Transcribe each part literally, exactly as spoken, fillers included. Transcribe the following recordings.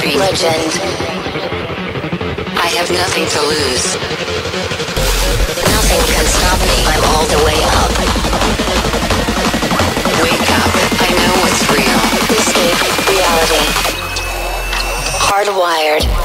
Street. Legend. I have nothing to lose. Nothing can stop me. I'm all the way up. Wake up. I know what's real. Escape reality. Hardwired.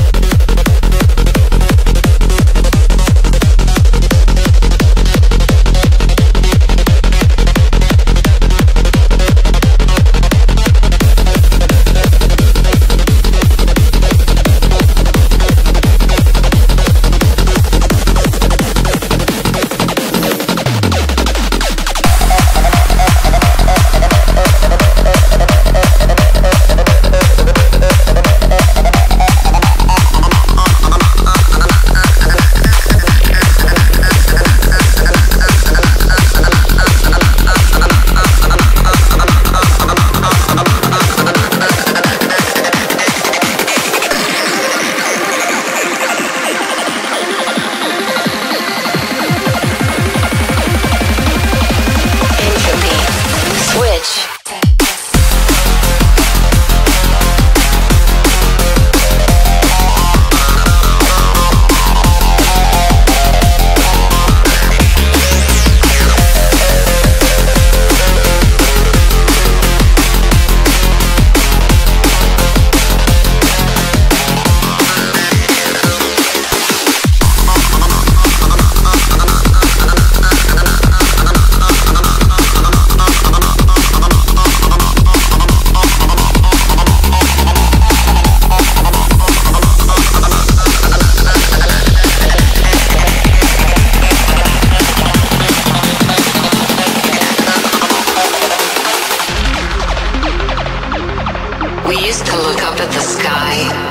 We used to look up at the sky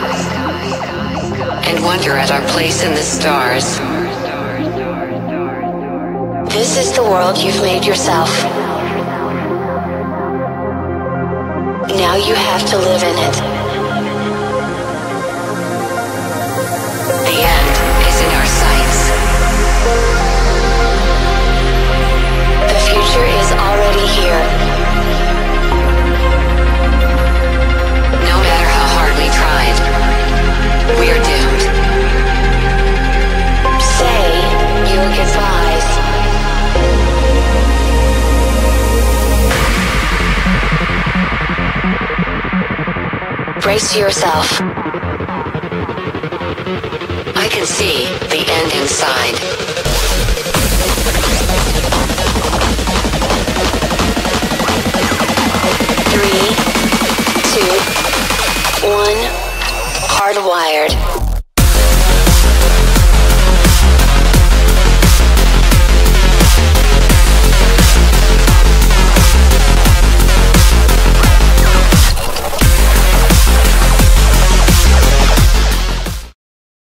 and wonder at our place in the stars. This is the world you've made yourself. Now you have to live in it. The end is in our sights. The future is already here. No matter how hard we tried, we are doomed. Say your goodbyes. Brace yourself. I can see the end inside. Three, two, one, hardwired.